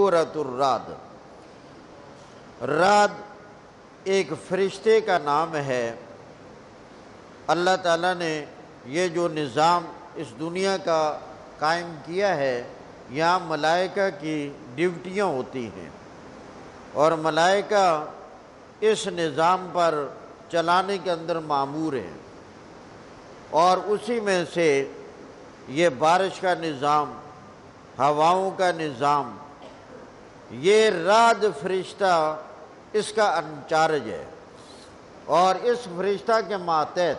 سورۃ الرعد۔ رعد ایک فرشتے کا نام ہے۔ اللہ تعالیٰ نے یہ جو نظام اس دنیا کا قائم کیا ہے، یہاں ملائکہ کی ڈیوٹیاں ہوتی ہیں، اور ملائکہ اس نظام پر چلانے کے اندر مامور ہیں، اور اسی میں سے یہ بارش کا نظام، ہواؤں کا نظام، یہ رعد فرشتہ اس کا انچارج ہے، اور اس فرشتہ کے ماتحت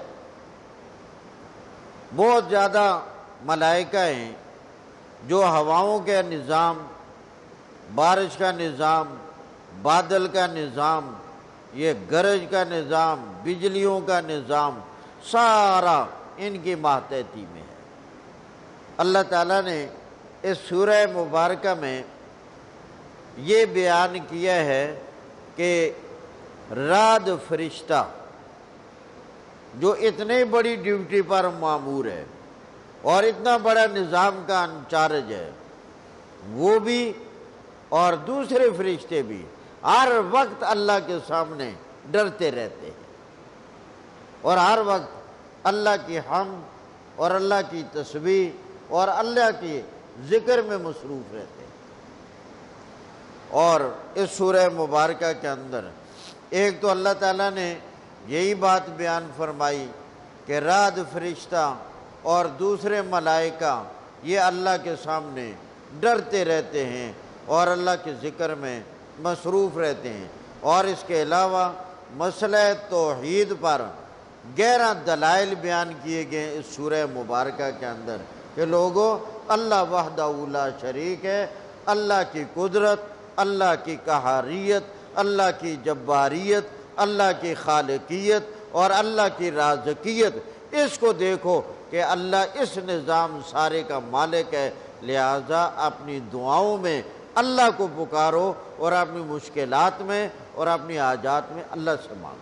بہت زیادہ ملائکہ ہیں جو ہواؤں کا نظام، بارش کا نظام، بادل کا نظام، یہ گرج کا نظام، بجلیوں کا نظام، سارا ان کی ماتحتی میں ہے۔ اللہ تعالیٰ نے اس سورہ مبارکہ میں یہ بیان کیا ہے کہ رعد فرشتہ جو اتنی بڑی ڈیوٹی پر مامور ہے اور اتنا بڑا نظام کا انچارج ہے، وہ بھی اور دوسرے فرشتے بھی ہر وقت اللہ کے سامنے ڈرتے رہتے ہیں، اور ہر وقت اللہ کی حمد اور اللہ کی تسبیح اور اللہ کی ذکر میں مصروف رہتے ہیں۔ اور اس سورہ مبارکہ کے اندر ایک تو اللہ تعالیٰ نے یہی بات بیان فرمائی کہ رعد فرشتہ اور دوسرے ملائکہ یہ اللہ کے سامنے ڈرتے رہتے ہیں اور اللہ کے ذکر میں مصروف رہتے ہیں، اور اس کے علاوہ مسئلہ توحید پر گہرا دلائل بیان کیے گئے اس سورہ مبارکہ کے اندر کہ لوگوں، اللہ وحدہ لا شریک ہے، اللہ کی قدرت، اللہ کی قہاریت، اللہ کی جباریت، اللہ کی خالقیت اور اللہ کی رازقیت، اس کو دیکھو کہ اللہ اس نظام سارے کا مالک ہے، لہذا اپنی دعاؤں میں اللہ کو پکارو اور اپنی مشکلات میں اور اپنی حاجات میں اللہ سے مانگو۔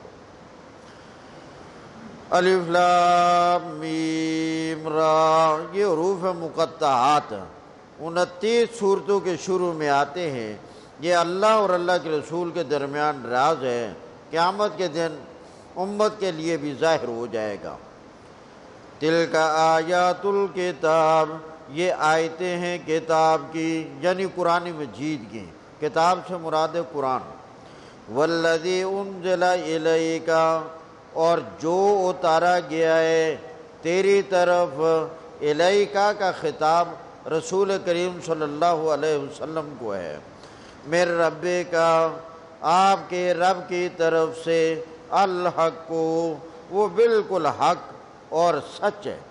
الف لام میم را، یہ حروف مقطعات 29 سورتوں کے شروع میں آتے ہیں۔ یہ اللہ اور اللہ کے رسول کے درمیان راز ہے، قیامت کے دن امت کے لیے بھی ظاہر ہو جائے گا۔ تلک آیات الکتاب، یہ آیتیں ہیں کتاب کی، یعنی قرآن مجید کی۔ کتاب سے مراد قرآن۔ والذی انزل الیک، اور جو اتارا گیا ہے تیری طرف، الیکا کا خطاب رسول کریم صلی اللہ علیہ وسلم کو ہے، میرے رب کا، آپ کے رب کی طرف سے، الحق کو، وہ بالکل حق اور سچ ہے۔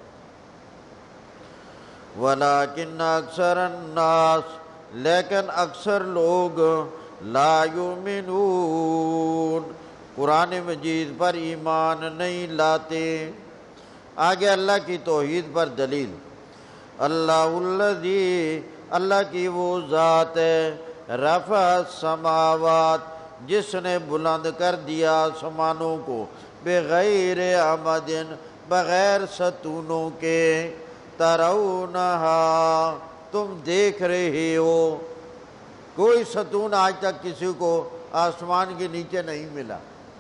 ولیکن اکثر الناس، لیکن اکثر لوگ، لا یؤمنون، قرآن مجید پر ایمان نہیں لاتے۔ آگے اللہ کی توحید پر دلیل۔ اللہ الذی، اللہ کی وہ ذات ہے، رفع السماوات، جس نے بلند کر دیا آسمانوں کو، بغیر عمد، بغیر ستونوں کے، ترونہا، تم دیکھ رہے ہو۔ کوئی ستون آج تک کسی کو آسمان کے نیچے نہیں ملا،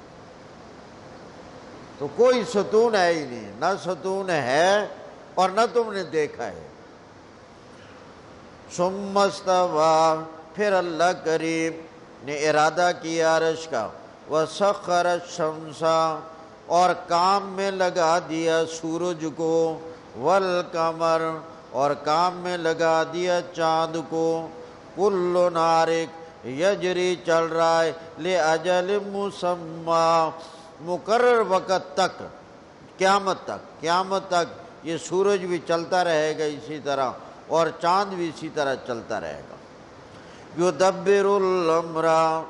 تو کوئی ستون ہے ہی نہیں، نہ ستون ہے اور نہ تم نے دیکھا ہے۔ ثم استویٰ، پھر اللہ کریم نے ارادہ کیا عرش کا، وسخر الشمس، اور کام میں لگا دیا سورج کو، والقمر، اور کام میں لگا دیا چاند کو، کل نارک، یجری، چل رہا ہے، لأجل مسمى، مقرر وقت تک، قیامت تک یہ سورج بھی چلتا رہے گا اسی طرح، اور چاند بھی اسی طرح چلتا رہے گا۔ یدبر الامر،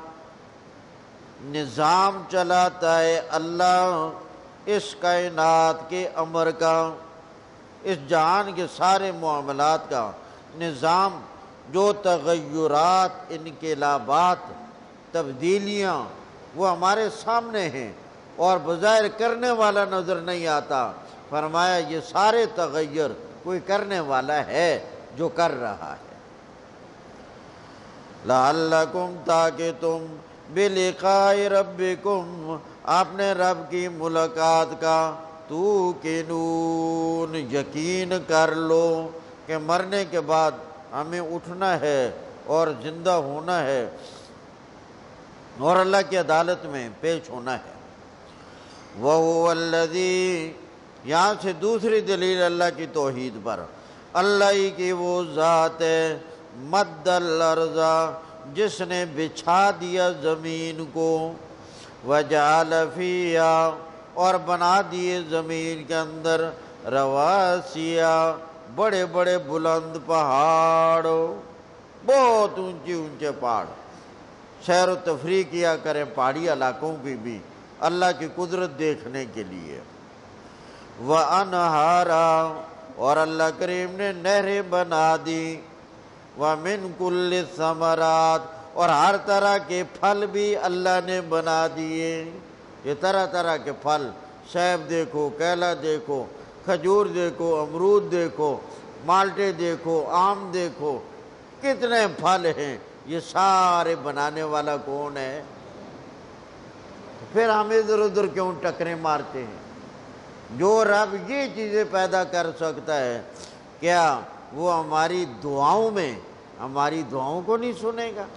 نظام چلاتا ہے اللہ اس کائنات کے امر کا، اس جہان کے سارے معاملات کا نظام، جو تغیرات، انقلابات، تبدیلیاں وہ ہمارے سامنے ہیں اور بظاہر کرنے والا نظر نہیں آتا، فرمایا یہ سارے تغیر کوئی کرنے والا ہے جو کر رہا ہے۔ لعلکم تاکہ تم بلقاء ربکم اپنے رب کی ملاقات کا توقنون یقین کر لو کہ مرنے کے بعد ہمیں اٹھنا ہے اور زندہ ہونا ہے اور اللہ کی عدالت میں پیش ہونا ہے۔ وَهُوَ الَّذِي یہاں سے دوسری دلیل اللہ کی توحید پر، اللہ ہی کی وہ ذات ہے مد الارض جس نے بچھا دیا زمین کو، وجعل فیہا اور بنا دیے زمین کے اندر رواسیا بڑے بڑے بلند پہاڑ، بہت اونچے اونچے پہاڑ، سیر و تفریح کیا کریں پہاڑی علاقوں کی بھی اللہ کی قدرت دیکھنے کے لیے۔ وَأَنْهَارًا اور اللہ کریم نے نہریں بنا دی، وَمِن كُلِّ الثَّمَرَاتِ اور ہر طرح کے پھل بھی اللہ نے بنا دیے۔ یہ طرح طرح کے پھل، سیب دیکھو، کیلا دیکھو، کھجور دیکھو، امرود دیکھو، مالٹے دیکھو، آم دیکھو، کتنے پھل ہیں، یہ سارے بنانے والا کون ہے؟ پھر ہم ادھر ادھر کیوں ٹکریں مارتے ہیں؟ جو رب یہ چیزیں پیدا کر سکتا ہے، کیا وہ ہماری دعاؤں میں ہماری دعاؤں کو نہیں سنے گا؟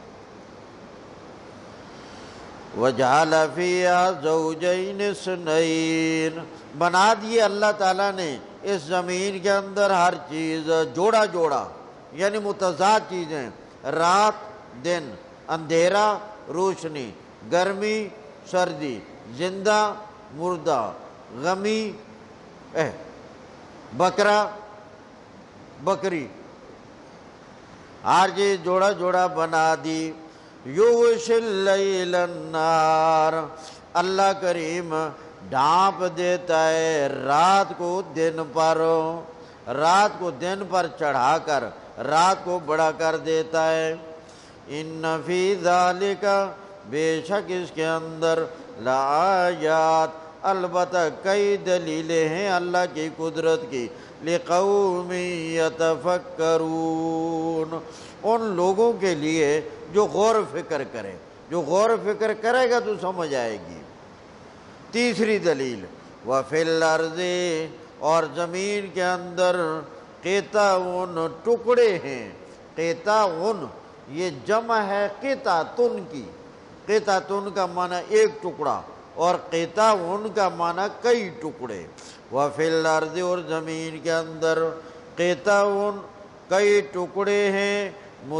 وَجَعَلَ فِيهَا زَوْجَيْنِ اثْنَيْنِ بنا دیے اللہ تعالیٰ نے اس زمین کے اندر ہر چیز جوڑا جوڑا، یعنی متضاد چیزیں، رات دن، اندھیرا روشنی، گرمی سردی، زندہ مردہ، غمی بکرا بکری، ہر چیز جوڑا جوڑا بنا دی۔ یغشی اللیل النہار اللہ کریم ڈھانپ دیتا ہے رات کو دن پر، رات کو دن پر چڑھا کر رات کو بڑا کر دیتا ہے۔ ان فی ذالک بے شک اس کے اندر لآیات البتہ کئی دلیلیں ہیں اللہ کی قدرت کی، لقوم یتفکرون ان لوگوں کے لیے جو غور و فکر کریں، جو غور و فکر کرے گا تو سمجھ آئے گی۔ تیسری دلیل وَفِي الْأَرْضِ اور زمین کے اندر قطعٌ ٹکڑے ہیں، قطعٌ یہ جمع ہے قطعۃ کی، قطعۃ کا معنی ایک ٹکڑا اور قطعٌ کا معنی کئی ٹکڑے۔ وَفِي الْأَرْضِ اور زمین کے اندر قطعٌ کئی ٹکڑے ہیں،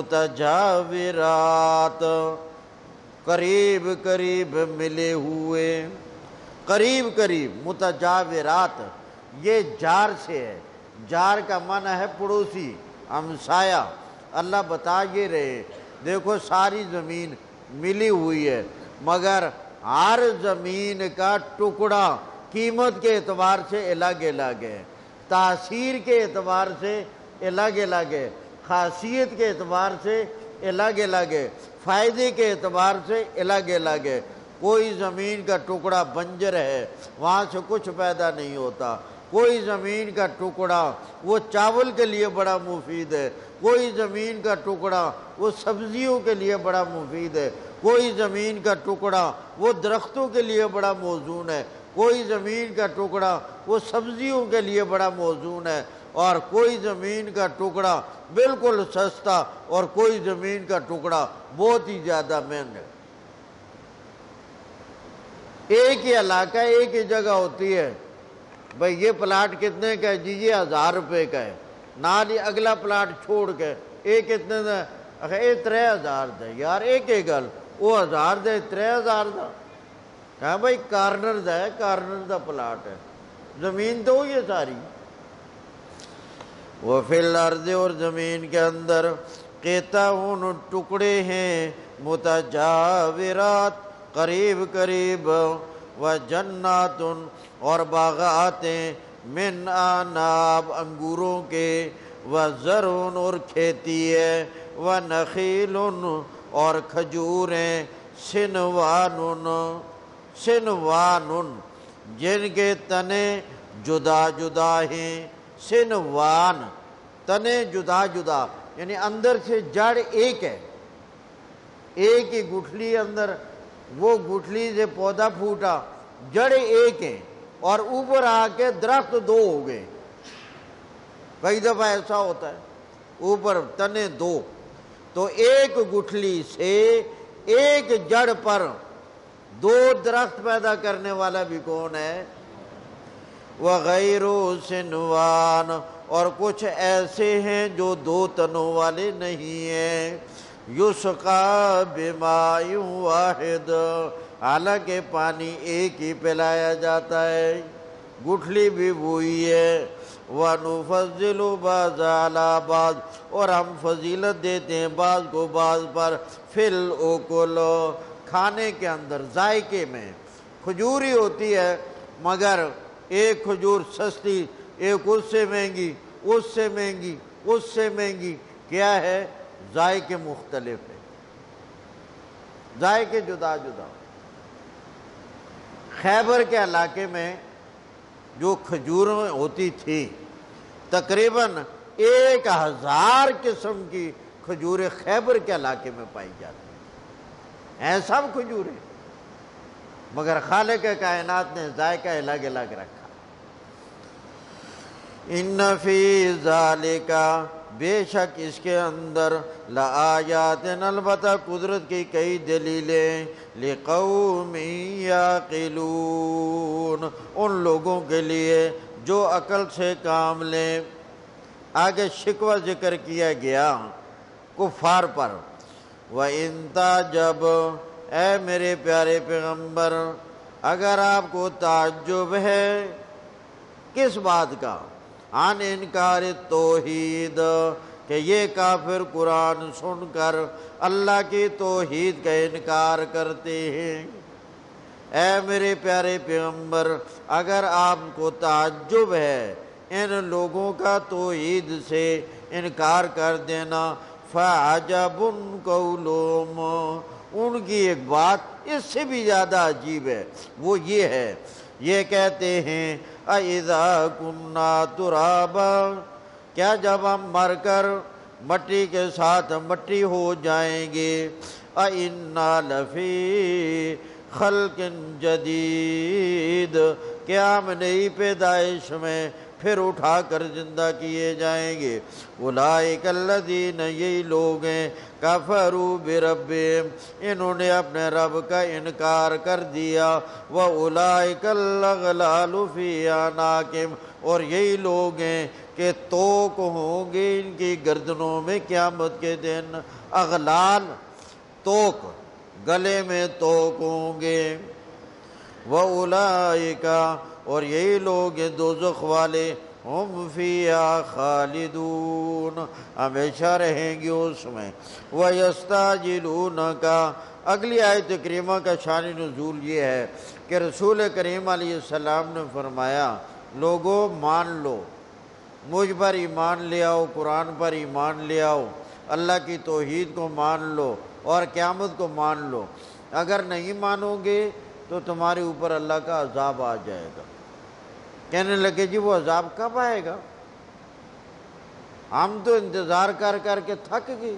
متجاورات قریب قریب ملے ہوئے، قریب قریب، متجاورات یہ جار سے ہے، جار کا معنی ہے پڑوسی، ہمسایہ۔ اللہ بتا یہ رہے دیکھو ساری زمین ملی ہوئی ہے مگر ہر زمین کا ٹکڑا قیمت کے اعتبار سے الگ الگ ہے، تاثیر کے اعتبار سے الگ الگ ہے، خاصیت کے اعتبار سے الگ الگ ہے، فائدے کے اعتبار سے الگ الگ ہے۔ کوئی زمین کا ٹکڑا بنجر ہے، وہاں سے کچھ پیدا نہیں ہوتا، کوئی زمین کا ٹکڑا وہ چاول کے لیے بڑا مفید ہے، کوئی زمین کا ٹکڑا وہ سبزیوں کے لیے بڑا مفید ہے، کوئی زمین کا ٹکڑا وہ درختوں کے لیے بڑا موزون ہے، کوئی زمین کا ٹکڑا وہ سبزیوں کے لیے بڑا موزون ہے، اور کوئی زمین کا ٹکڑا بالکل سستا اور کوئی زمین کا ٹکڑا بہت ہی زیادہ مہنگا۔ ایک ہی علاقہ ایک ہی جگہ ہوتی ہے، بھئی یہ پلاٹ کتنے کا ہے جی؟ یہ 1000 روپے کا ہے، نال ہی اگلا پلاٹ چھوڑ کے ایک کتنے دا اے 3000 دا، یار ایک ہی گل وہ 1000 دے 3000 دا، کہا بھئی کارنر دا ہے، کارنر دا پلاٹ ہے، زمین تو یہ ساری۔ وَفِي الْأَرْضِ اور زمین کے اندر قطعٌ ٹکڑے ہیں، متجاورات قریب قریب، وَجَنَّاتٌ اور باغاتیں، من اعناب انگوروں کے، وَزَرْعٌ اور کھیتی ہے، وَنَخِيلٌ اور کھجوریں، سِنْوَانٌ سِنْوَانٌ جن کے تنے جدا جدا ہیں، سنوان تنے جدا جدا یعنی اندر سے جڑ ایک ہے، ایک ہی گٹھلی اندر، وہ گٹھلی سے پودا پھوٹا، جڑیں ایک ہیں اور اوپر آ کے درخت دو ہو گئے۔ کئی دفعہ ایسا ہوتا ہے، اوپر تنے دو، تو ایک گٹھلی سے ایک جڑ پر دو درخت پیدا کرنے والا بھی کون ہے؟ وَغَيْرُ سِنْوَانَ، اور کچھ ایسے ہیں جو دو تنوں والے نہیں ہیں۔ یُسْقَىٰ بِمَاءٍ وَاحِدٍ، حالانکہ پانی ایک ہی پلایا جاتا ہے، گٹھلی بھی وہی ہے۔ وَنُفَضِّلُ بَعْضَ عَلَىٰ بَعْض، اور ہم فضیلت دیتے ہیں بعض کو بعض پر، فِي الْأُكُلِ، کھانے کے اندر، ذائقے میں۔ کھجور ہی ہوتی ہے مگر ایک کھجور سستی، ایک اس سے مہنگی، اس سے مہنگی، اس سے مہنگی، کیا ہے؟ ذائقے مختلف ہیں، ذائقے جدا جدا۔ خیبر کے علاقے میں جو کھجوریں ہوتی تھی، تقریباً 1000 قسم کی کھجوریں خیبر کے علاقے میں پائی جاتی ہیں سب کھجوریں، مگر خالق کائنات نے ذائقہ الگ الگ رکھا۔ ان فی ذالک، بے شک اس کے اندر، لآیات، البتہ قدرت کی کئی دلیلیں، لقوم یعقلون، ان لوگوں کے لیے جو عقل سے کام لیں۔ آگے شکوہ ذکر کیا گیا کفار پر۔ وَإِن تَعْجَبْ، اے میرے پیارے پیغمبر، اگر آپ کو تعجب ہے کس بات کا؟ عن انکار توحید، کہ یہ کافر قرآن سن کر اللہ کی توحید کا انکار کرتے ہیں۔ اے میرے پیارے پیغمبر، اگر آپ کو تعجب ہے ان لوگوں کا توحید سے انکار کر دینا، فَعَجَبٌ قَوْلُهُمْ، ان کی ایک بات اس سے بھی زیادہ عجیب ہے، وہ یہ ہے، یہ کہتے ہیں اَإِذَا كُنَّا تُرَابًا، کیا جب ہم مر کر مٹی کے ساتھ مٹی ہو جائیں گے، اِنَّا لَفِي خَلْقٍ جَدِيدٍ، کیا ہم نئی پیدائش میں پھر اٹھا کر زندہ کیے جائیں گے۔ اولئک الذین، یہی لوگ ہیں، کفروا بربہم، انہوں نے اپنے رب کا انکار کر دیا۔ واولئک الاغلال فی اعناقہم، اور یہی لوگ ہیں کہ توق ہوں گے ان کی گردنوں میں قیامت کے دن، اغلال، توق، گلے میں توق ہوں گے۔ وَأُولَئِکَ، اور یہی لوگ ہیں دوزخ والے، ہم فیہا خالدون، ہمیشہ رہیں گے اس میں۔ وَيَسْتَعْجِلُونَکَ، اگلی آیت کریمہ کا شان نزول یہ ہے کہ رسول کریم علیہ السلام نے فرمایا، لوگوں مان لو، مجھ پر ایمان لے آؤ، قرآن پر ایمان لے آؤ، اللہ کی توحید کو مان لو اور قیامت کو مان لو، اگر نہیں مانو گے تو تمہارے اوپر اللہ کا عذاب آ جائے گا۔ کہنے لگے جی وہ عذاب کب آئے گا؟ ہم تو انتظار کر کر کے تھک گئے۔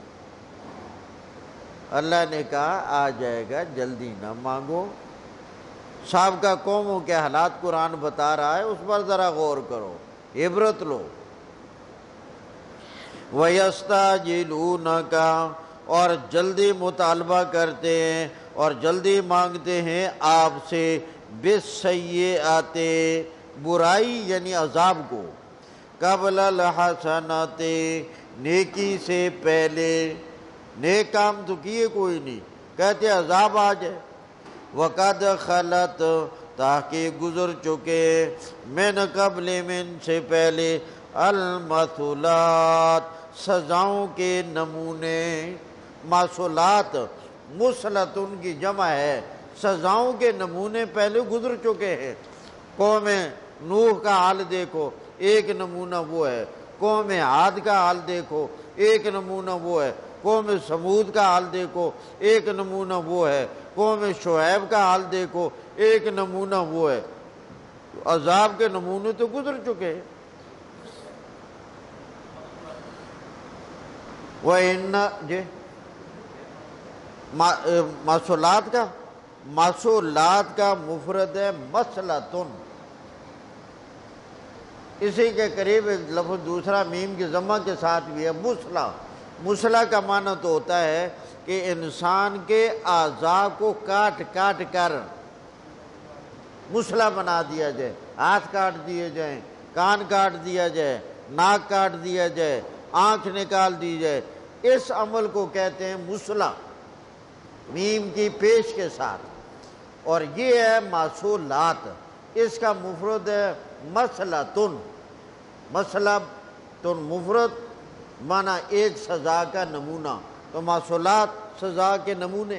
اللہ نے کہا آ جائے گا، جلدی نہ مانگو۔ سابقہ قوموں کے حالات قرآن بتا رہا ہے، اس پر ذرا غور کرو، عبرت لو۔ وَيَسْتَعْجِلُونَکَ، اور جلدی مطالبہ کرتے ہیں اور جلدی مانگتے ہیں آپ سے، بِالسَّیِّئَاتِ، برائی یعنی عذاب کو، قبل الحسنات، نیکی سے پہلے، نیک کام تو کیے کوئی نہیں، کہتے عذاب آ جائے۔ وَقَدْ خَلَتْ، تحقیق گزر چکے، من قبل، من سے پہلے، المثلات، سزاؤں کے نمونے، معصولات، مثلت ان کی جمع ہے، سزاؤں کے نمونے پہلے گزر چکے ہیں۔ قوم نوح کا حال دیکھو، ایک نمونہ وہ ہے۔ قوم عاد کا حال دیکھو، ایک نمونہ وہ ہے۔ قوم سمود کا حال دیکھو، ایک نمونہ وہ ہے۔ قوم شعیب کا حال دیکھو، ایک نمونہ وہ ہے۔ عذاب کے نمونے تو گزر چکے ہیں۔ وَإِنَّ، جی معصولات کا مفرد ہے مسلتن، اسی کے قریب ایک لفظ دوسرا میم کی ضمہ کے ساتھ بھی ہے مسلح۔ مسلح کا معنی تو ہوتا ہے کہ انسان کے اعضاء کو کاٹ کاٹ کر مسلح بنا دیا جائے، ہاتھ کاٹ دیے جائیں، کان کاٹ دیا جائے، ناک کاٹ دیا جائے، آنکھ نکال دی جائے، اس عمل کو کہتے ہیں مسلح، میم کی پیش کے ساتھ۔ اور یہ ہے معصولات، اس کا مفرد ہے مسلتن۔ مسلتن مفرد معنی ایک سزا کا نمونہ، تو معصولات سزا کے نمونے۔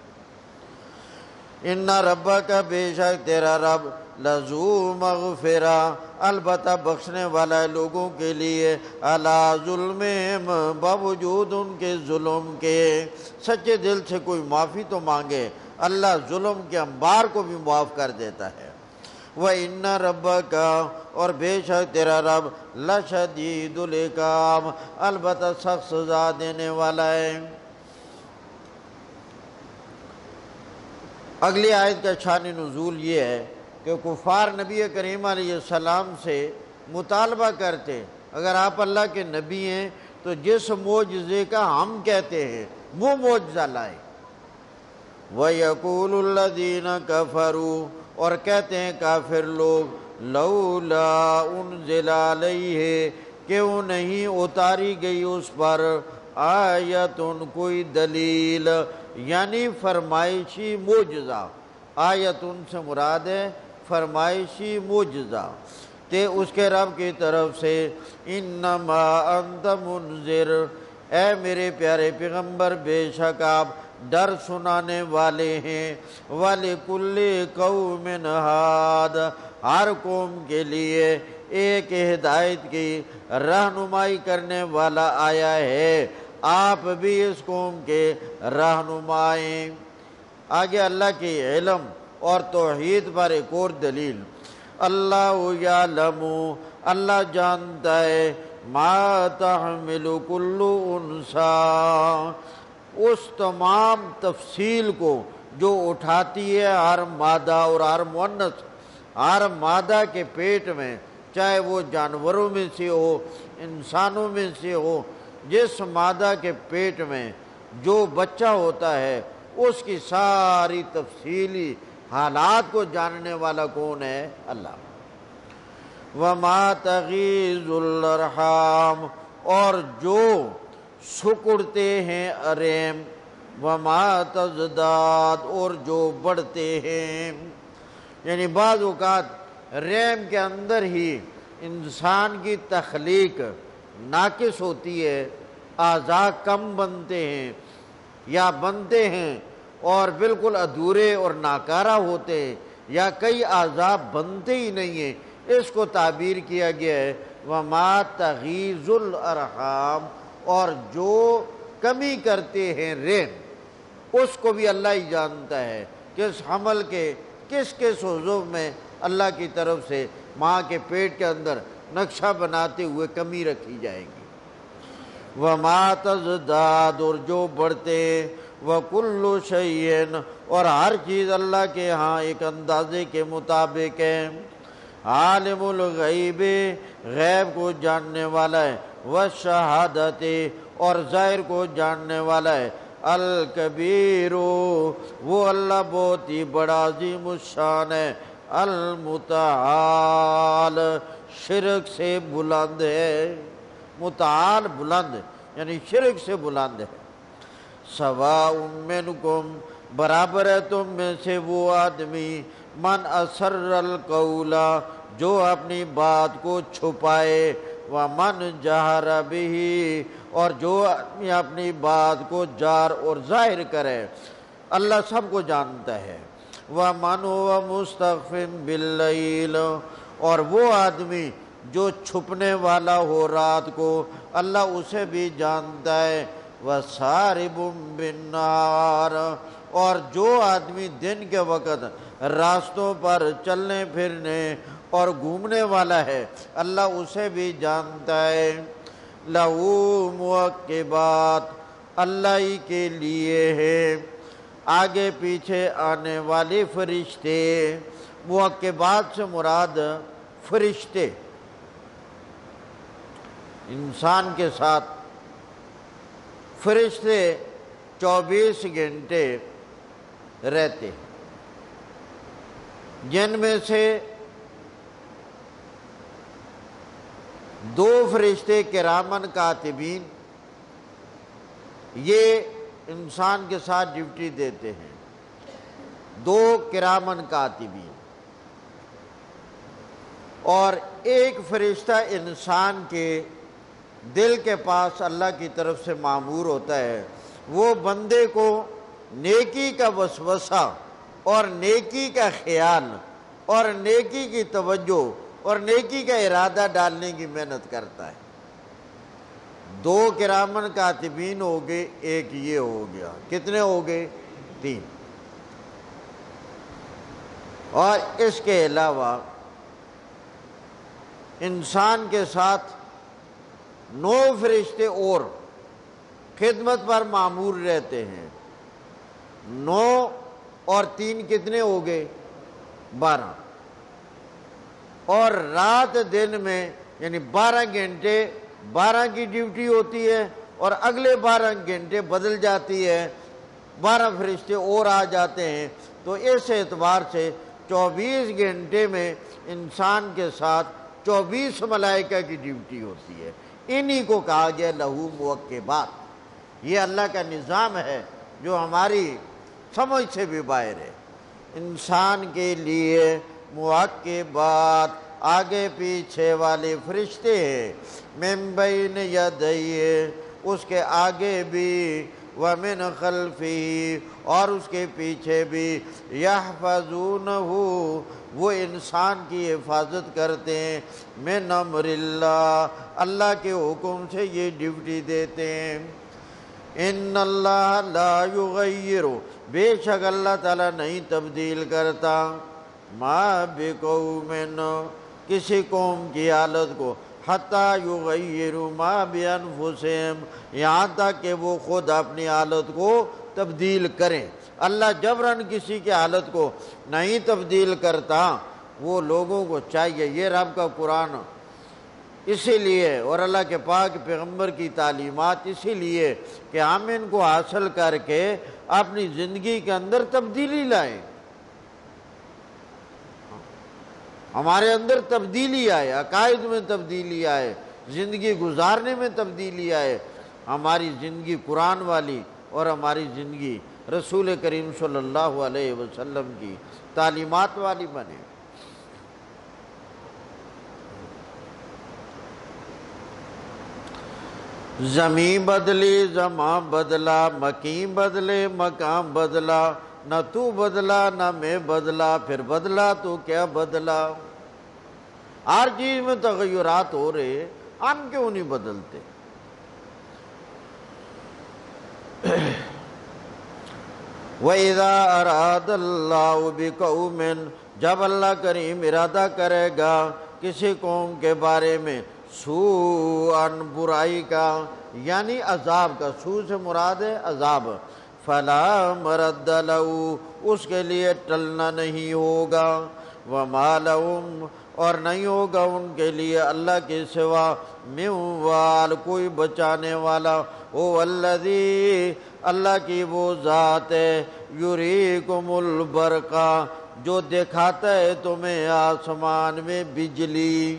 ان ربک بے شک تیرا رب لذو مغفرہ البتہ بخشنے والا ہے لوگوں کے لیے، علی ظلمہم باوجود ان کے ظلم کے۔ سچے دل سے کوئی معافی تو مانگے، اللہ ظلم کے انبار کو بھی معاف کر دیتا ہے۔ وَإِنَّ رَبَّكَ اور بے شک تیرا رب لَشَدِيدُ الْعِقَابِ البتہ سخت سزا دینے والا ہے۔ اگلی آیت کا شان نزول یہ ہے کہ کفار نبی کریم علیہ السلام سے مطالبہ کرتے، اگر آپ اللہ کے نبی ہیں تو جس معجزے کا ہم کہتے ہیں وہ معجزہ لائیں۔ وَيَقُولُ الَّذِينَ كَفَرُوا اور کہتے ہیں کافر لوگ لَوْلَا أُنزِلَ عَلَيْهِ کیوں نہیں اتاری گئی اس پر آیتن کوئی دلیل، یعنی فرمائشی معجزہ۔ آیتن سے مراد ہے فرمائشی معجزہ، تے اس کے رب کی طرف سے انما انت منذر اے میرے پیارے پیغمبر بے شک آپ ڈر سنانے والے ہیں، وَلِكُلِّ قَوْمٍ ہاد ہر قوم کے لیے ایک ہدایت کی رہنمائی کرنے والا آیا ہے، آپ بھی اس قوم کے رہنمائیں۔ آگے اللہ کی علم اور توحید پر ایک اور دلیل، اللہ یعلم اللہ جانتا ہے ما تحمل کل انثی اس تمام تفصیل کو جو اٹھاتی ہے ہر مادہ اور ہر مؤنث، ہر مادہ کے پیٹ میں، چاہے وہ جانوروں میں سے ہو انسانوں میں سے ہو، جس مادہ کے پیٹ میں جو بچہ ہوتا ہے اس کی ساری تفصیلی حالات کو جاننے والا کون ہے؟ اللہ۔ وَمَا تَغِيظُ الْأَرْحَامُ اور جو سکڑتے ہیں ارحم، وَمَا تَزْدَادُ اور جو بڑھتے ہیں، یعنی بعض اوقات رحم کے اندر ہی انسان کی تخلیق ناقص ہوتی ہے، اعضاء کم بنتے ہیں یا بنتے ہیں اور بالکل ادھورے اور ناکارہ ہوتے ہیں، یا کئی اعضاء بنتے ہی نہیں ہیں، اس کو تعبیر کیا گیا ہے وَمَا تَغِيظُ الْأَرْحَامُ اور جو کمی کرتے ہیں رحم، اس کو بھی اللہ ہی جانتا ہے کہ اس حمل کے کس کس عضو میں اللہ کی طرف سے ماں کے پیٹ کے اندر نقشہ بناتے ہوئے کمی رکھی جائے گی۔ وَمَا تَزْدَادُ اور جو بڑھتے، وَكُلُّ شَيْءٍ اور ہر چیز اللہ کے ہاں ایک اندازے کے مطابق ہے۔ عالم الغیب غیب کو جاننے والا ہے، والشہادت اور ظاہر کو جاننے والا ہے، الکبیر وہ اللہ بہت ہی بڑا عظیم الشان ہے، المتعال شرک سے بلند ہے، متعال بلند یعنی شرک سے بلند ہے۔ سواء منکم برابر ہے تم میں سے وہ آدمی من اسر القول جو اپنی بات کو چھپائے، ومن جہر بہ اور جو آدمی اپنی بات کو جار اور ظاہر کرے، اللہ سب کو جانتا ہے۔ ومن هو مستخف باللیل اور وہ آدمی جو چھپنے والا ہو رات کو، اللہ اسے بھی جانتا ہے۔ وَسَارِبٌ بِالنَّهَارِ اور جو آدمی دن کے وقت راستوں پر چلنے پھرنے اور گھومنے والا ہے، اللہ اسے بھی جانتا ہے۔ لَهُ مُعَقِّبَاتٌ اللہ ہی کے لیے ہے آگے پیچھے آنے والے فرشتے، معقبات سے مراد فرشتے، انسان کے ساتھ فرشتے 24 گھنٹے رہتے، جن میں سے 2 فرشتے کرامن کاتبین، یہ انسان کے ساتھ ڈیوٹی دیتے ہیں، 2 کرامن کاتبین، اور 1 فرشتہ انسان کے دل کے پاس اللہ کی طرف سے مامور ہوتا ہے، وہ بندے کو نیکی کا وسوسہ اور نیکی کا خیال اور نیکی کی توجہ اور نیکی کا ارادہ ڈالنے کی محنت کرتا ہے۔ 2 کرامن کاتبین ہو گئے، 1 یہ ہو گیا، کتنے ہو گئے؟ 3۔ اور اس کے علاوہ انسان کے ساتھ 9 فرشتے اور خدمت پر معمور رہتے ہیں، 9 اور 3 کتنے ہو گئے؟ 12۔ اور رات دن میں یعنی 12 گھنٹے 12 کی ڈیوٹی ہوتی ہے، اور اگلے 12 گھنٹے بدل جاتی ہے، 12 فرشتے اور آ جاتے ہیں، تو اس اعتبار سے 24 گھنٹے میں انسان کے ساتھ 24 ملائکہ کی ڈیوٹی ہوتی ہے۔ انہی کو کہا گیا لہو معقبات۔ یہ اللہ کا نظام ہے جو ہماری سمجھ سے بھی باہر ہے۔ انسان کے لیے معقبات، آگے پیچھے والے فرشتے ہیں، من بین یدیہ، اس کے آگے بھی، ومن خلفہ، اور اس کے پیچھے بھی، یحفظونہ، وہ انسان کی حفاظت کرتے ہیں، من امر اللہ، اللہ کے حکم سے یہ ڈیوٹی دیتے ہیں۔ ان اللہ لا یغیر، بے شک اللہ تعالیٰ نہیں تبدیل کرتا، ما بقوم، کسی قوم کی حالت کو، حتی یغیروا ما بانفسہم، یہاں تک کہ وہ خود اپنی حالت کو تبدیل کریں۔ اللہ جبراً کسی کی حالت کو نہیں تبدیل کرتا، وہ لوگوں کو چاہیے، یہ رب کا قرآن اسی لیے، اور اللہ کے پاک پیغمبر کی تعلیمات اسی لیے کہ ہم ان کو حاصل کر کے اپنی زندگی کے اندر تبدیلی لائیں، ہمارے اندر تبدیلی آئے، عقائد میں تبدیلی آئے، زندگی گزارنے میں تبدیلی آئے، ہماری زندگی قرآن والی اور ہماری زندگی رسول کریم صلی اللہ علیہ وسلم کی تعلیمات والی بنے۔ زمین بدلی زمان بدلا، مکین بدلے مکان بدلا، نہ تو بدلا نہ میں بدلا، پھر بدلا تو کیا بدلا۔ ہر چیز میں تغیرات ہو رہے، ہم کیوں نہیں بدلتے؟ وَإِذَا أَرَادَ اللَّهُ بِقَوْمٍ، جب اللہ کریم ارادہ کرے گا کسی قوم کے بارے میں، سوءً، برائی کا، یعنی عذاب کا، سوء سے مراد ہے عذاب، فَلَا مَرَدَّ لَهُ، اس کے لیے ٹلنا نہیں ہوگا، وَمَا لَهُمْ، اور نہیں ہوگا ان کے لیے اللہ کے سوا، مِن وَالٍ، کوئی بچانے والا، هُوَ الَّذِي، اللہ کی وہ ذات ہے، یُریکُمُ الْبَرْقَ، جو دکھاتا ہے تمہیں آسمان میں بجلی،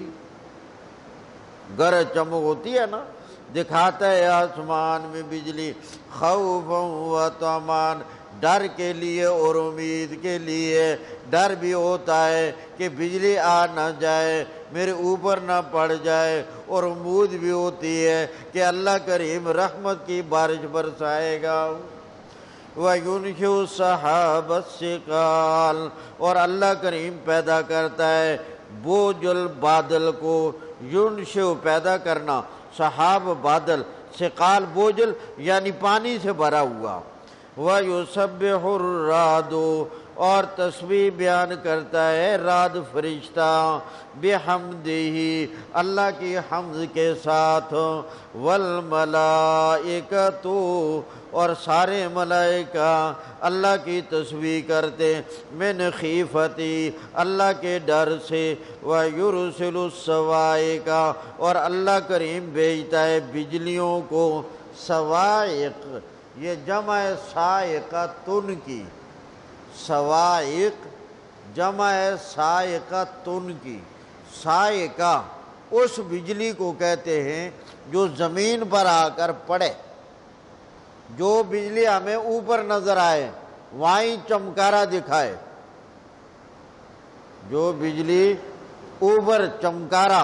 گرج چمک ہوتی ہے نا، دکھاتا ہے آسمان میں بجلی، خوفاً و طمعاً، ڈر کے لیے اور امید کے لیے، ڈر بھی ہوتا ہے کہ بجلی آ نہ جائے، میرے اوپر نہ پڑ جائے، اور امید بھی ہوتی ہے کہ اللہ کریم رحمت کی بارش برسائے گا۔ وَيُنْشِئُ السَّحَابَ الثِّقَالَ، اور اللہ کریم پیدا کرتا ہے بوجھ البادل کو، یُنْشِئُ پیدا کرنا، سحاب بادل، ثقال بوجھل یعنی پانی سے بھرا ہوا، وَيُسَبِّحُ الرَّعْدُ، اور تسبیح بیان کرتا ہے رعد فرشتہ بحمدہ اللہ کی حمد کے ساتھ، والملائکۃ اور سارے ملائکہ اللہ کی تسبیح کرتے من خیفتی اللہ کے ڈر سے، ویرسل الصواعق اور اللہ کریم بھیجتا ہے بجلیوں کو، صواعق یہ جمع ہے صاعقۃ کی، صواعق جمع ہے صاعقۃ کی، صاعقہ اس بجلی کو کہتے ہیں جو زمین پر آ کر پڑے، جو بجلی ہمیں اوپر نظر آئے وہیں چمکارا دکھائے، جو بجلی اوپر چمکارا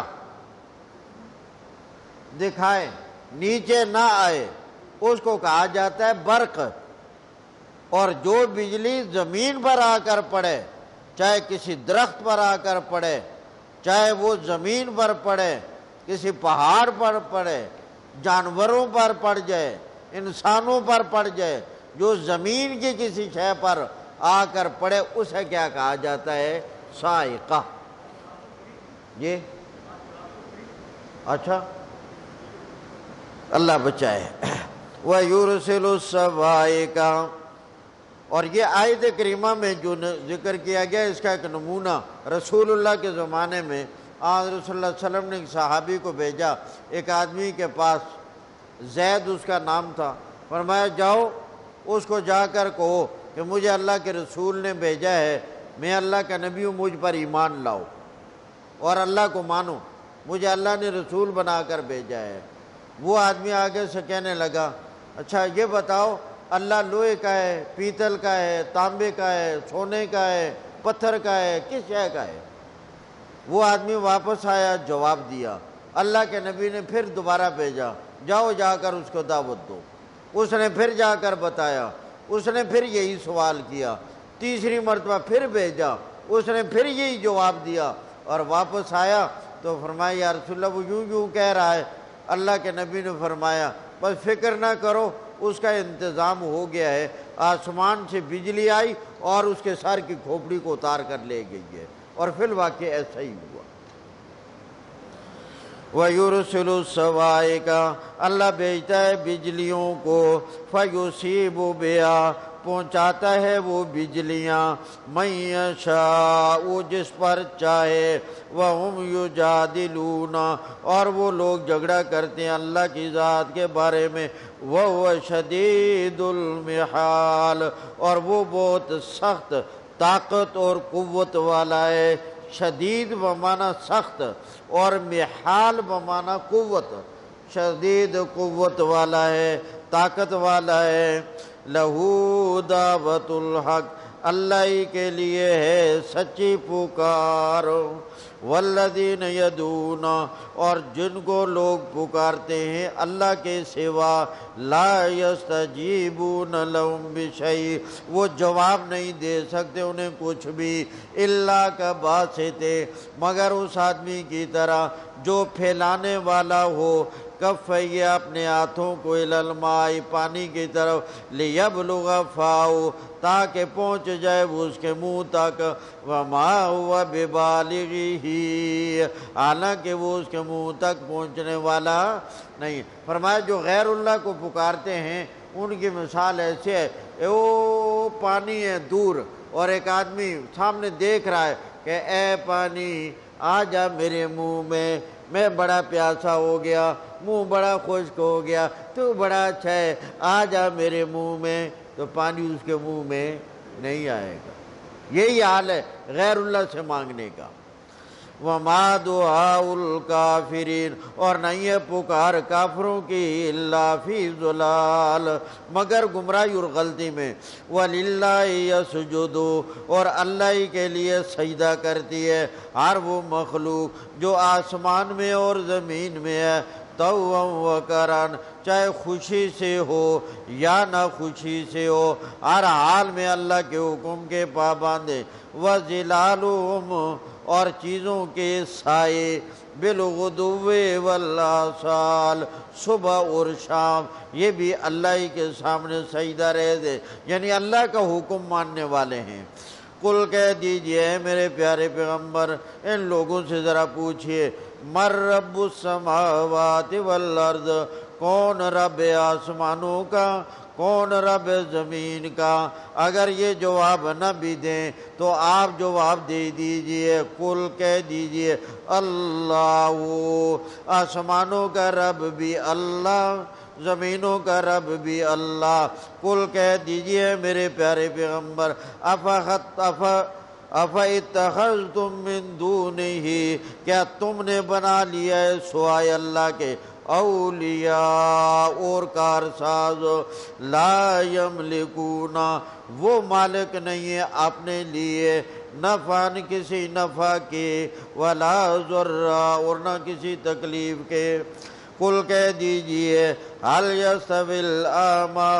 دکھائے نیچے نہ آئے اس کو کہا جاتا ہے برق، اور جو بجلی زمین پر آ کر پڑے، چاہے کسی درخت پر آ کر پڑے، چاہے وہ زمین پر پڑے، کسی پہاڑ پر پڑے، جانوروں پر پڑ جائے، انسانوں پر پڑ جائے، جو زمین کی کسی شے پر آ کر پڑے اسے کیا کہا جاتا ہے؟ صاعقہ۔ یہ اچھا اللہ بچائے۔ وَيُرْسِلُ الصَّوَاعِقَ، اور یہ آیت کریمہ میں جو ذکر کیا گیا اس کا ایک نمونہ رسول اللہ کے زمانے میں آج رسول اللہ صلی اللہ علیہ وسلم نے ایک صحابی کو بھیجا، ایک آدمی کے پاس، زید اس کا نام تھا، فرمایا جاؤ اس کو جا کر کہو کہ مجھے اللہ کے رسول نے بھیجا ہے، میں اللہ کا نبی ہوں، مجھ پر ایمان لاؤ اور اللہ کو مانو، مجھے اللہ نے رسول بنا کر بھیجا ہے۔ وہ آدمی آگے سے کہنے لگا اچھا یہ بتاؤ اللہ لوہے کا ہے، پیتل کا ہے، تانبے کا ہے، سونے کا ہے، پتھر کا ہے، کس شے کا ہے؟ وہ آدمی واپس آیا، جواب دیا، اللہ کے نبی نے پھر دوبارہ بھیجا، جاؤ جا کر اس کو دعوت دو۔ اس نے پھر جا کر بتایا، اس نے پھر یہی سوال کیا، تیسری مرتبہ پھر بھیجا، اس نے پھر یہی جواب دیا، اور واپس آیا تو فرمایا یا رسول اللہ وہ یوں کہہ رہا ہے۔ اللہ کے نبی نے فرمایا بس فکر نہ کرو، اس کا انتظام ہو گیا ہے، آسمان سے بجلی آئی اور اس کے سر کی کھوپڑی کو اتار کر لے گئی ہے، اور فی الواقع ایسا ہی ہوا۔ وَيُرْسِلُ الصَّوَاعِقَ اللہ بھیجتا ہے بجلیوں کو، فَيُصِيبُ بِهَا پہنچاتا ہے وہ بجلیاں، مَن يَشَاءُ جس پر چاہے، وَهُمْ يُجَادِلُونَ اور وہ لوگ جھگڑا کرتے ہیں اللہ کی ذات کے بارے میں، وَهُوَ شَدِيدُ الْمِحَالِ اور وہ بہت سخت طاقت اور قوت والا ہے۔ شدید بمعنی سخت اور محال بمعنی قوت، شدید قوت والا ہے، طاقت والا ہے۔ لہو دعوت الحق اللہ ہی کے لیے ہے سچی پکار، والذین یدعون اور جن کو لوگ پکارتے ہیں اللہ کے سوا، لا یستجیبون لہم بشیء وہ جواب نہیں دے سکتے انہیں کچھ بھی، الا کباسط مگر اس آدمی کی طرح جو پھیلانے والا ہو، کفیہ اپنے ہاتھوں کو الی الماء پانی کی طرف، لیبلغ فاہ تاکہ پہنچ جائے وہ اس کے منہ تک، وما هو ببالغہ حالانکہ وہ اس کے منہ تک پہنچنے والا نہیں۔ فرمایا جو غیر اللہ کو پکارتے ہیں ان کی مثال ایسے ہے، وہ پانی ہے دور اور ایک آدمی سامنے دیکھ رہا ہے کہ اے پانی آ جا میرے منہ میں بڑا پیاسا ہو گیا، منہ بڑا خشک ہو گیا، تو بڑا اچھا ہے آ جا میرے منہ میں، تو پانی اس کے منہ میں نہیں آئے گا۔ یہی حال ہے غیر اللہ سے مانگنے کا۔ وَمَا دُعَاءُ الْكَافِرِينَ اور نہیں ہے پکار کافروں کی، الا فی ضلال مگر گمراہی اور غلطی میں، وَلِلَّهِ يَسْجُدُ اور اللہ ہی کے لیے سجدہ کرتی ہے ہر وہ مخلوق جو آسمان میں اور زمین میں ہے، طوعا وکرہا چاہے خوشی سے ہو یا نہ خوشی سے ہو، ہر حال میں اللہ کے حکم کے پابند ہے۔ وَظِلَالُهُمْ اور چیزوں کے سائے، بالغدو والآصال صبح اور شام یہ بھی اللہ ہی کے سامنے سجدہ رہے تھے، یعنی اللہ کا حکم ماننے والے ہیں۔ قل کہہ دیجئے میرے پیارے پیغمبر ان لوگوں سے ذرا پوچھئے مر رب السماوات والارض، کون رب آسمانوں کا، کون رب زمین کا؟ اگر یہ جواب نہ بھی دیں تو آپ جواب دے دیجئے، قل کہہ دیجئے اللہ، آسمانوں کا رب بھی اللہ، زمینوں کا رب بھی اللہ۔ قل کہہ دیجئے میرے پیارے پیغمبر اتخذتم من دونہ، کیا تم نے بنا لیا ہے سوائے اللہ کے اولیاء اور کارساز، لا یملکون، وہ مالک نہیں ہے اپنے لیے نفعاً کسی نفع کے، ولا ضرا اور نہ کسی تکلیف کے۔ قل کہہ دیجئے هل یستوی الاعمی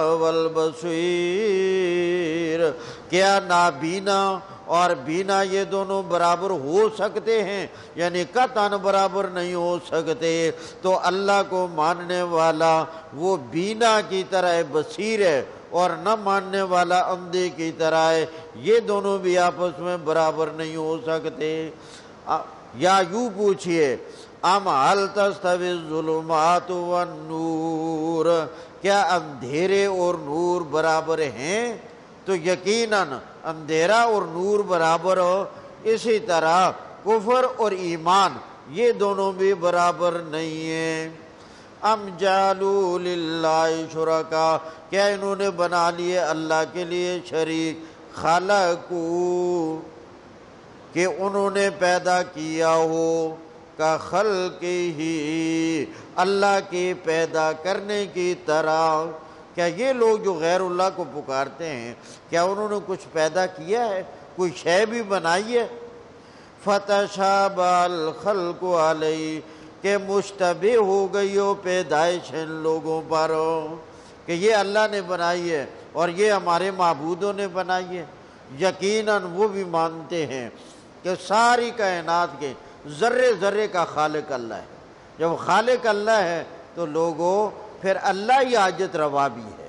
والبصیر، کیا نابینا اور بینا یہ دونوں برابر ہو سکتے ہیں؟ یعنی قطعاً برابر نہیں ہو سکتے۔ تو اللہ کو ماننے والا وہ بینا کی طرح بصیر ہے اور نہ ماننے والا اندھے کی طرح ہے، یہ دونوں بھی آپس میں برابر نہیں ہو سکتے۔ یا یوں پوچھئے ام هل تستوی الظلمات والنور، کیا اندھیرے اور نور برابر ہیں؟ تو یقیناً اندھیرا اور نور برابر ہو، اسی طرح کفر اور ایمان یہ دونوں بھی برابر نہیں ہیں۔ ام جعلوا للہ شرکا، کیا انہوں نے بنا لیے اللہ کے لیے شریک، خلقو کہ انہوں نے پیدا کیا ہو، کا خلق ہی اللہ کے پیدا کرنے کی طرح۔ کیا یہ لوگ جو غیر اللہ کو پکارتے ہیں کیا انہوں نے کچھ پیدا کیا ہے، کوئی شے بھی بنائی ہے؟ فتشابہ الخلق علیہ، کہ مشتبہ ہو گئی ہو پیدائش ان لوگوں پر کہ یہ اللہ نے بنائی ہے اور یہ ہمارے معبودوں نے بنائی ہے۔ یقیناً وہ بھی مانتے ہیں کہ ساری کائنات کے ذرے ذرے کا خالق اللہ ہے۔ جب خالق اللہ ہے تو لوگوں پھر اللہ ہی حاجت روا بھی ہے۔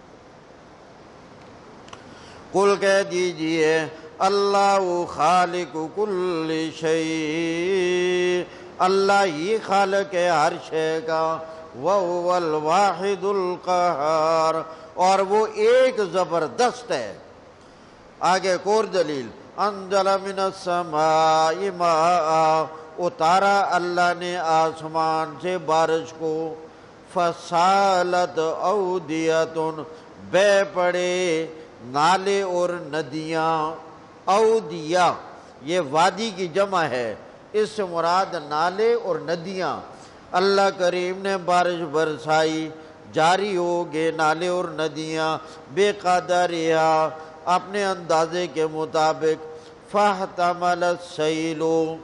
قل کہہ دیجئے اللہ خالق کل شیء، اللہ ہی خالق ہے ہر شے کا، وَهُوَ الْوَاحِدُ الْقَهَّارُ، اور وہ ایک زبردست ہے۔ آگے ایک اور دلیل، انزل من السماء ماء، اتارا اللہ نے آسمان سے بارش کو، فسالت اودیۃ، بہ پڑے نالے اور ندیاں۔ اودیہ یہ وادی کی جمع ہے، اس سے مراد نالے اور ندیاں۔ اللہ کریم نے بارش برسائی، جاری ہو گئے نالے اور ندیاں، بے قدرہا اپنے اندازے کے مطابق، فاحتمل السیل۔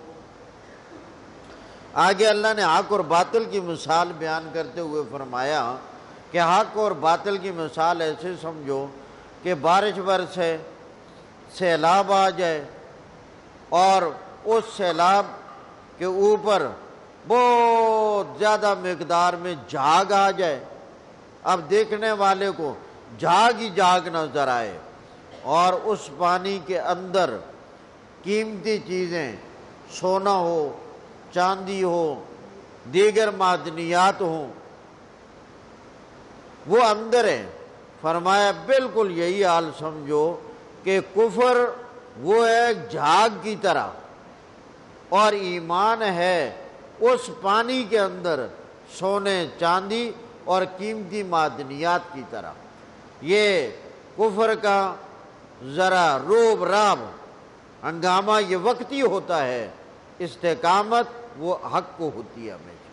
آگے اللہ نے حق اور باطل کی مثال بیان کرتے ہوئے فرمایا کہ حق اور باطل کی مثال ایسے سمجھو کہ بارش برسے، سیلاب آ جائے اور اس سیلاب کے اوپر بہت زیادہ مقدار میں جھاگ آ جائے۔ اب دیکھنے والے کو جھاگ ہی جھاگ نظر آئے اور اس پانی کے اندر قیمتی چیزیں، سونا ہو، چاندی ہو، دیگر معدنیات ہوں، وہ اندر ہیں۔ فرمایا بالکل یہی حال سمجھو کہ کفر وہ ہے جھاگ کی طرح اور ایمان ہے اس پانی کے اندر سونے، چاندی اور قیمتی معدنیات کی طرح۔ یہ کفر کا ذرا روب راب ہنگامہ یہ وقتی ہوتا ہے، استقامت وہ حق کو ہوتی ہے ہمیشہ۔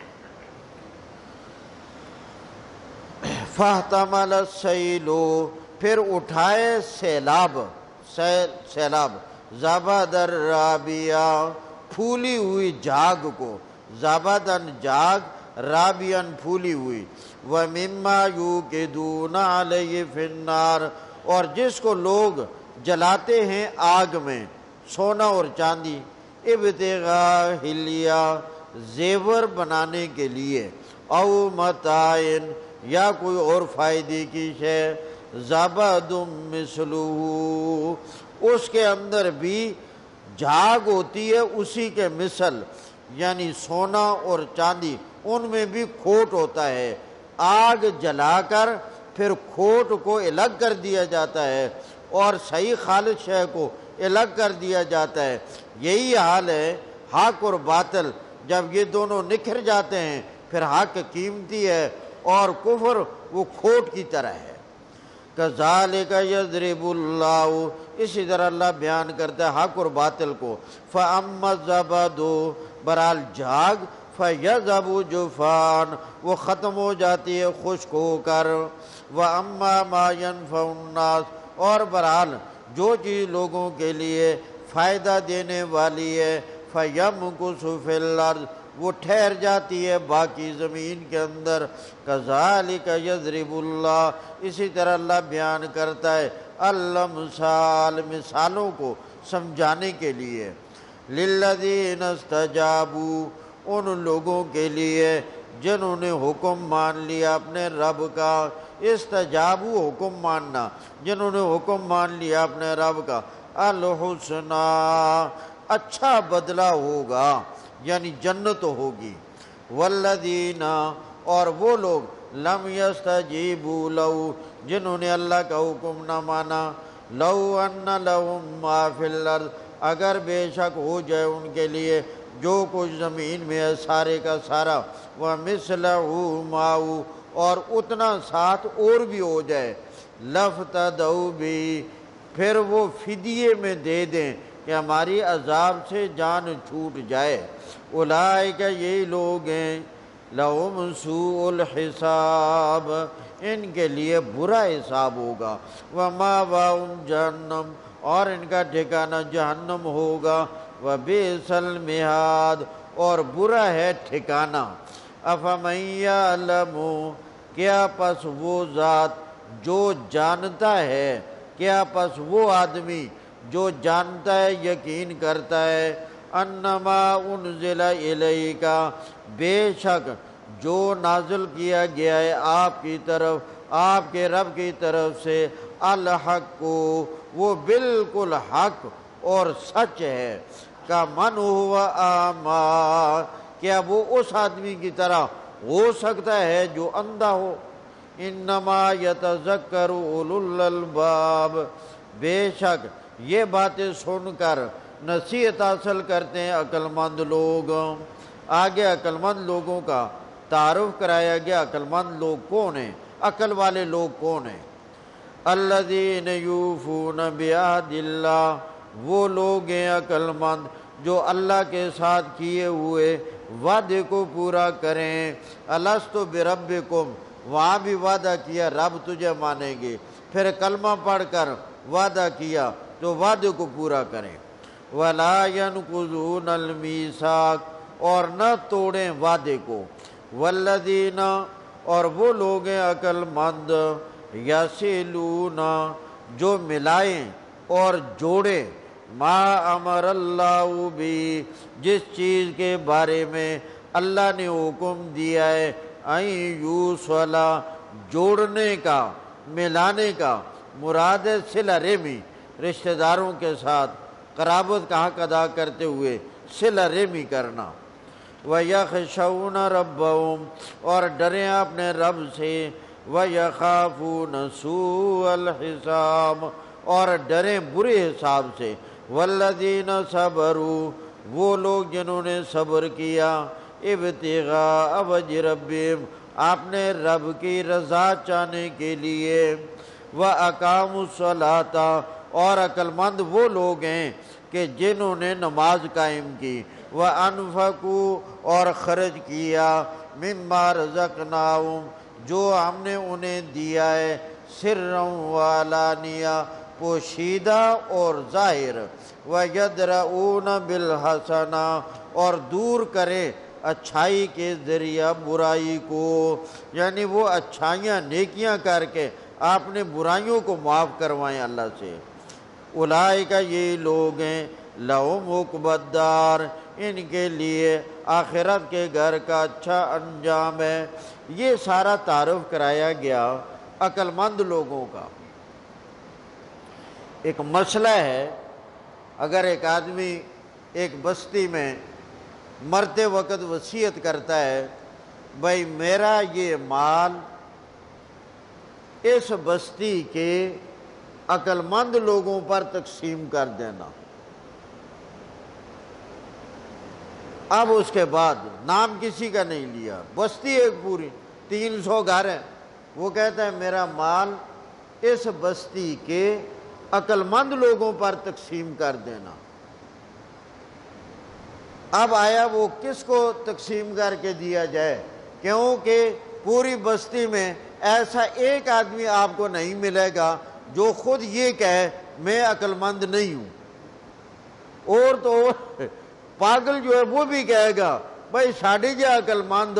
فاحتمل السیل، پھر اٹھائے سیلاب، سیلاب، زبد الرابیہ، پھولی ہوئی جھاگ کو، زبدن جھاگ، رابین پھولی ہوئی، وَمِمَّا يُوقِدُونَ عَلَيْهِ فِي النَّارِ، اور جس کو لوگ جلاتے ہیں آگ میں، سونا اور چاندی، ابتغاء حلیہ، زیور بنانے کے لیے، او متاعن، یا کوئی اور فائدے کی شے، زبد مثلہ، اس کے اندر بھی جھاگ ہوتی ہے اسی کے مثل، یعنی سونا اور چاندی، ان میں بھی کھوٹ ہوتا ہے۔ آگ جلا کر پھر کھوٹ کو الگ کر دیا جاتا ہے اور صحیح خالص شے کو الگ کر دیا جاتا ہے۔ یہی حال ہے حق اور باطل، جب یہ دونوں نکھر جاتے ہیں پھر حق قیمتی ہے اور کفر وہ کھوٹ کی طرح ہے۔ کذالک یضرب اللہ، اسی طرح اللہ بیان کرتا ہے حق اور باطل کو۔ فاما الزبد، برحال جھاگ، فیذهب جفان، وہ ختم ہو جاتی ہے خشک ہو کر۔ واما ما ينفع الناس، اور برحال جو چیز لوگوں کے لیے فائدہ دینے والی ہے، فیمکث فی الارض، وہ ٹھہر جاتی ہے باقی زمین کے اندر۔ کذالک یضرب اللہ، اسی طرح اللہ بیان کرتا ہے الامثال، مثالوں کو سمجھانے کے لیے۔ للذین استجابوا، ان لوگوں کے لیے جنہوں نے حکم مان لیا اپنے رب کا۔ استجابوا حکم ماننا، جنہوں نے حکم مان لیا اپنے رب کا۔ الحسنی، اچھا بدلہ ہوگا، یعنی جنت ہوگی۔ والذین، اور وہ لوگ لم یستجیبوا لہ، جنہوں نے اللہ کا حکم نہ مانا۔ لو ان لہم ما فی الارض، اگر بے شک ہو جائے ان کے لیے جو کچھ زمین میں ہے سارے کا سارا، ومثلہ معہ، اور اتنا ساتھ اور بھی ہو جائے، لافتدوا بہ، پھر وہ فدیے میں دے دیں کہ ہماری عذاب سے جان چھوٹ جائے۔ اولئک، یہی لوگ ہیں، لہم سوء الحساب، ان کے لیے برا حساب ہوگا۔ ومأواہم جہنم، اور ان کا ٹھکانہ جہنم ہوگا۔ وبئس المہاد، اور برا ہے ٹھکانہ۔ افمن یعلم، کیا پس وہ ذات جو جانتا ہے، کیا پس وہ آدمی جو جانتا ہے، یقین کرتا ہے، انما انزل الیک، بے شک جو نازل کیا گیا ہے آپ کی طرف، آپ کے رب کی طرف سے، الحق کو، وہ بالکل حق اور سچ ہے۔ کمن ہوا اعمی، کیا وہ اس آدمی کی طرح ہو سکتا ہے جو اندھا ہو؟ انما یتذکر اولو الالباب، بے شک یہ باتیں سن کر نصیحت حاصل کرتے ہیں عقل مند لوگ۔ آگے عقل مند لوگوں کا تعارف کرایا گیا۔ عقل مند لوگ کون ہیں؟ عقل والے لوگ کون ہیں؟ الذین یوفون بعہد اللہ، وہ لوگ ہیں عقل مند جو اللہ کے ساتھ کیے ہوئے وعدے کو پورا کریں۔ الست بربکم، وہاں بھی وعدہ کیا رب تجھے مانیں گے، پھر کلمہ پڑھ کر وعدہ کیا تو وعدے کو پورا کریں۔ ولا ینقضون المیثاق، اور نہ توڑیں وعدے کو۔ والذین، اور وہ لوگ ہیں عقل مند، یصلون، جو ملائیں اور جوڑیں، ما امر اللہ بھی، جس چیز کے بارے میں اللہ نے حکم دیا ہے، ان یوصل، جوڑنے کا، ملانے کا، مراد ہے صلہ رحمی، رشتہ داروں کے ساتھ قرابت کا حق ادا کرتے ہوئے صلہ رحمی کرنا۔ وَيَخْشَوْنَ رَبَّهُمْ، اور ڈریں اپنے رب سے۔ وَيَخَافُونَ سُوءَ الْحِسَابِ، اور ڈریں برے حساب سے۔ وَالَّذِينَ صَبَرُوا، وہ لوگ جنہوں نے صبر کیا، ابتغاء وجہ ربہم، اپنے رب کی رضا چاہنے کے لیے۔ وَأَقَامُوا الصَّلَاةَ، اور عقل مند وہ لوگ ہیں کہ جنہوں نے نماز قائم کی۔ وَأَنفَقُوا، اور خرچ کیا، مِمَّا رَزَقْنَاهُمْ، جو ہم نے انہیں دیا ہے، سرًّا وعلانیہ، پوشیدہ اور ظاہر۔ وَيَدْرَؤُونَ بِالْحَسَنَةِ، اور دور کریں اچھائی کے ذریعہ برائی کو، یعنی وہ اچھائیاں نیکیاں کر کے آپ نے برائیوں کو معاف کروائیں اللہ سے۔ اولئک، یہ لوگ ہیں، لہم عقبی الدار، ان کے لیے آخرت کے گھر کا اچھا انجام ہے۔ یہ سارا تعارف کرایا گیا عقل مند لوگوں کا۔ ایک مسئلہ ہے، اگر ایک آدمی ایک بستی میں مرتے وقت وصیت کرتا ہے بھائی میرا یہ مال اس بستی کے عقل مند لوگوں پر تقسیم کر دینا، اب اس کے بعد نام کسی کا نہیں لیا، بستی ایک پوری 300 گھر ہیں، وہ کہتا ہے میرا مال اس بستی کے عقل مند لوگوں پر تقسیم کر دینا۔ اب آیا وہ کس کو تقسیم کر کے دیا جائے، کیونکہ پوری بستی میں ایسا ایک آدمی آپ کو نہیں ملے گا جو خود یہ کہے میں عقل مند نہیں ہوں، اور تو پاگل جو ہے وہ بھی کہے گا بھائی ساڑھی جی عقل مند۔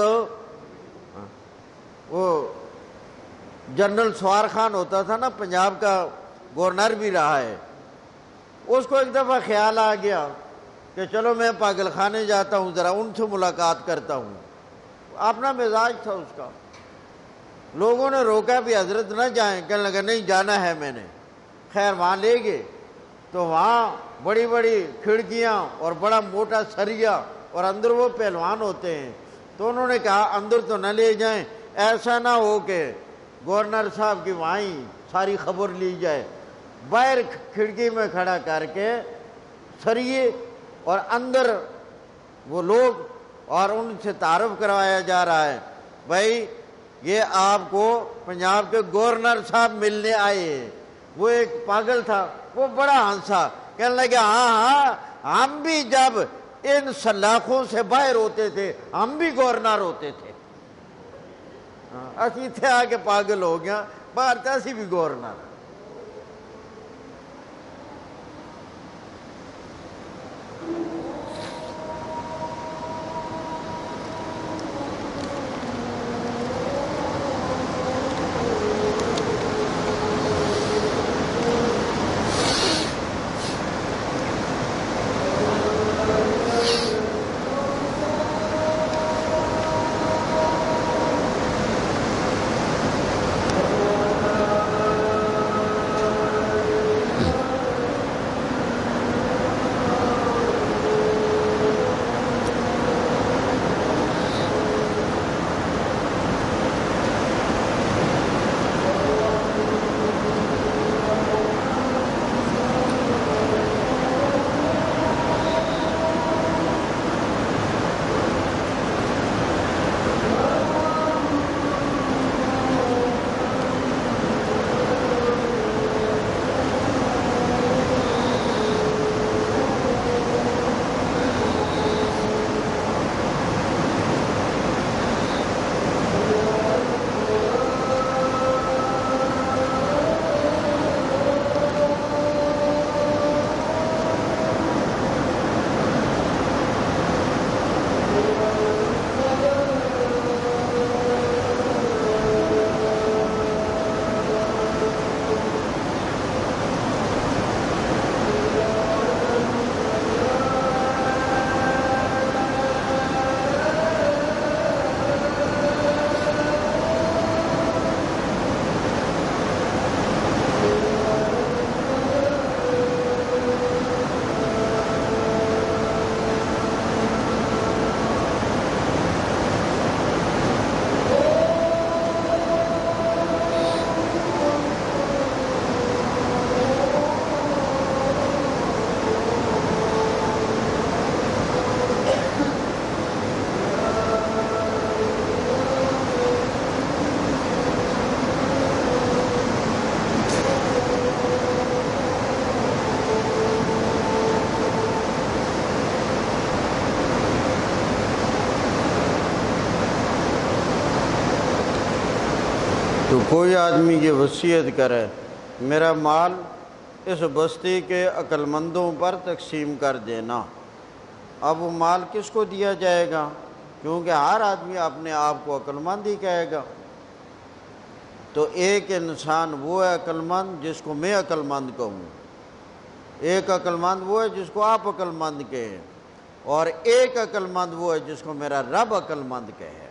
وہ جنرل سوار خان ہوتا تھا نا، پنجاب کا گورنر بھی رہا ہے، اس کو ایک دفعہ خیال آ گیا کہ چلو میں پاگل خانے جاتا ہوں، ذرا ان سے ملاقات کرتا ہوں، اپنا مزاج تھا اس کا۔ لوگوں نے روکا بھی حضرت نہ جائیں، کہنے لگا نہیں جانا ہے میں نے۔ خیر وہاں لے گئے تو وہاں بڑی بڑی کھڑکیاں اور بڑا موٹا سریا اور اندر وہ پہلوان ہوتے ہیں، تو انہوں نے کہا اندر تو نہ لے جائیں، ایسا نہ ہو کہ گورنر صاحب کی وہیں ساری خبر لی جائے۔ باہر کھڑکی میں کھڑا کر کے سریے اور اندر وہ لوگ، اور ان سے تعارف کروایا جا رہا ہے بھائی یہ آپ کو پنجاب کے گورنر صاحب ملنے آئے ہیں۔ وہ ایک پاگل تھا، وہ بڑا ہنسا، کہنے لگا ہاں ہم بھی جب ان سلاخوں سے باہر ہوتے تھے ہم بھی گورنر ہوتے تھے، اسی تھے آ کے پاگل ہو گیا، باہر تھا اسی بھی گورنر۔ تو کوئی آدمی یہ وصیت کرے میرا مال اس بستی کے عقل مندوں پر تقسیم کر دینا، اب وہ مال کس کو دیا جائے گا؟ کیونکہ ہر آدمی اپنے آپ کو عقل مند ہی کہے گا۔ تو ایک انسان وہ ہے عقل مند جس کو میں عقل مند کہوں، ایک عقل مند وہ ہے جس کو آپ عقل مند کہیں، اور ایک عقل مند وہ ہے جس کو میرا رب عقل مند کہے۔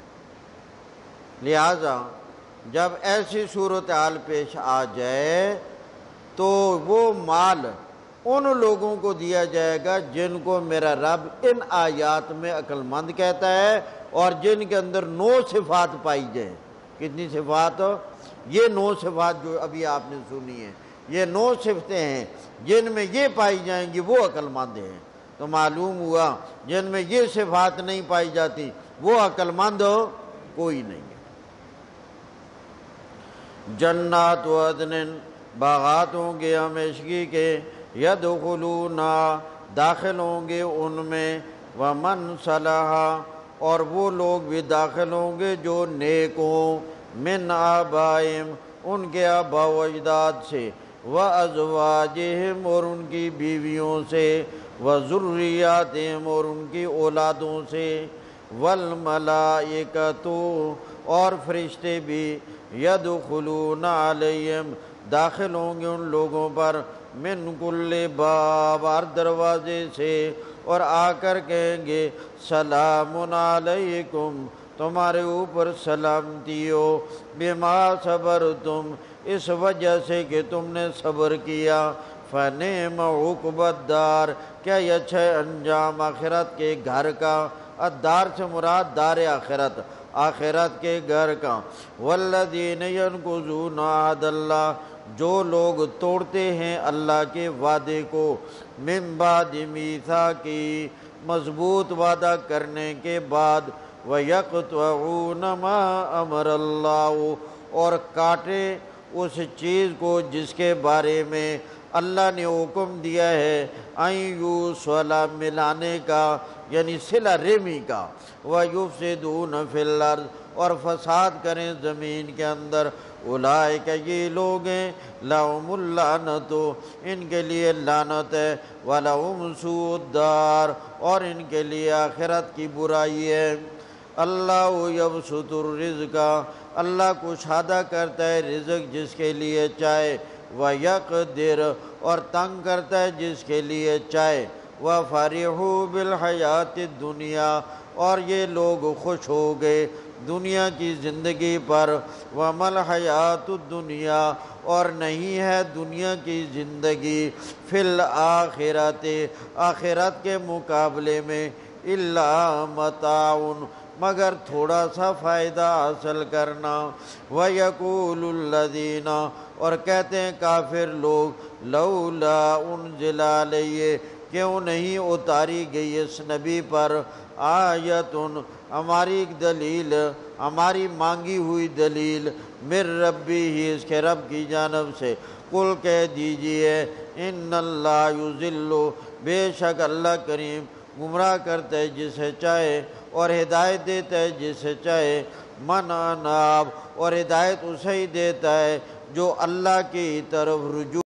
لہذا جب ایسی صورتحال پیش آ جائے تو وہ مال ان لوگوں کو دیا جائے گا جن کو میرا رب ان آیات میں عقل مند کہتا ہے اور جن کے اندر 9 صفات پائی جائیں۔ کتنی صفات؟ یہ 9 صفات جو ابھی آپ نے سنی ہیں، یہ 9 صفتیں ہیں جن میں یہ پائی جائیں گی وہ عقل مند ہیں۔ تو معلوم ہوا جن میں یہ صفات نہیں پائی جاتی وہ عقل مند کوئی نہیں ہے۔ جنات عدن، باغات ہوں گے ہمیشگی کے، یدخلون، داخل ہوں گے ان میں، ومن صلح، اور وہ لوگ بھی داخل ہوں گے جو نیک ہوں، من آبائہم، ان کے آبا و اجداد سے، وازواجہم، اور ان کی بیویوں سے، وذریاتہم، اور ان کی اولادوں سے، والملائکۃ، اور فرشتے بھی، یدخلون علیہم، داخل ہوں گے ان لوگوں پر، من کل باب، ہر دروازے سے، اور آ کر کہیں گے سلام علیکم، تمہارے اوپر سلامتی ہو، بما صبرتم، اس وجہ سے کہ تم نے صبر کیا، فنعم عقبی الدار، کیا یہ اچھا ہے انجام آخرت کے گھر کا، الدار سے مراد دار آخرت، آخرت کے گھر کا، والذین ینقضون عہد اللہ، جو لوگ توڑتے ہیں اللہ کے وعدے کو، من بعد میثاقہ، مضبوط وعدہ کرنے کے بعد، وَيَقْطَعُونَ مَا أَمَرَ اللَّهُ، اور کاٹے اس چیز کو جس کے بارے میں اللہ نے حکم دیا ہے، أَن يُوصَلَ، ملانے کا، یعنی صلہ رحمی کا، وَيُفْسِدُونَ فِي الْأَرْضِ، اور فساد کریں زمین کے اندر، اولئک، یہ لوگ ہیں، لَهُمُ اللعنۃ، ان کے لیے لعنت ہے، وَلَهُمْ سُوءُ الدار، اور ان کے لیے آخرت کی برائی ہے۔ اللہ یبسط الرزق، اللہ کشادہ کرتا ہے رزق جس کے لیے چاہے، وَيَقْدِرُ، اور تنگ کرتا ہے جس کے لیے چاہے، وَفَرِحُوا بِالْحَيَاةِ الدُّنْيَا، اور یہ لوگ خوش ہو گئے دنیا کی زندگی پر، وَمَا الْحَيَاةُ الدُّنْيَا، اور نہیں ہے دنیا کی زندگی، فِي الْآخِرَةِ، آخرت کے مقابلے میں، إِلَّا مَتَاعٌ، مگر تھوڑا سا فائدہ حاصل کرنا، وَيَقُولُ الَّذِينَ، اور کہتے ہیں کافر لوگ، لَوْلَا أُنزِلَ عَلَيْهِ، کیوں نہیں اتاری گئی اس نبی پر، آیتٌ، ہماری ایک دلیل، ہماری مانگی ہوئی دلیل، من ربہ، اس کے رب کی جانب سے، قل کہہ دیجئے، ان اللہ یضل، بے شک اللہ کریم گمراہ کرتا ہے جسے چاہے اور ہدایت دیتا ہے جسے چاہے، من اناب، اور ہدایت اسے ہی دیتا ہے جو اللہ کی طرف رجوع